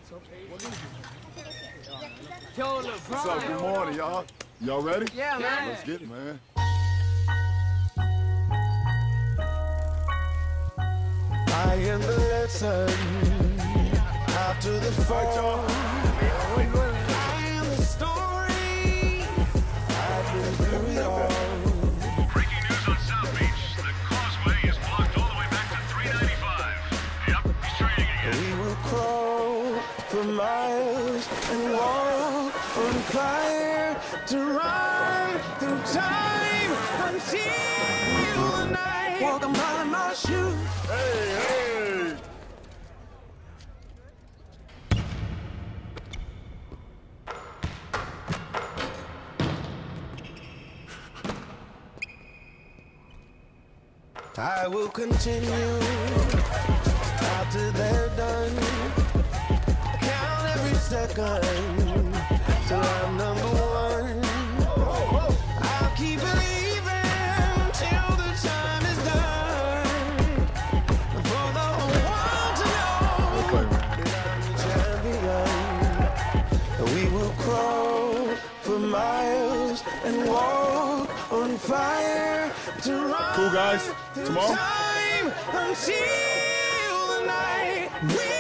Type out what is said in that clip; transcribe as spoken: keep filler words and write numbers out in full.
What's up? Good morning, y'all. Y'all ready? Yeah, man. Let's get it, man. I am the lesson after the fall. I am the story. I've been through it all. Breaking news on South Beach. The causeway is blocked all the way back to three ninety-five. Yep, he's training again. We will crawl for miles and walk on fire to run through time until the night. Walk a mile in my shoes. Hey, hey! I will continue after they're done. Count every second till I'm number one. I'll keep believing till the time is done. For the whole world to know that I'm the champion. We will crawl for miles and walk on fire to run. Cool, guys. Tomorrow? Time until the night. We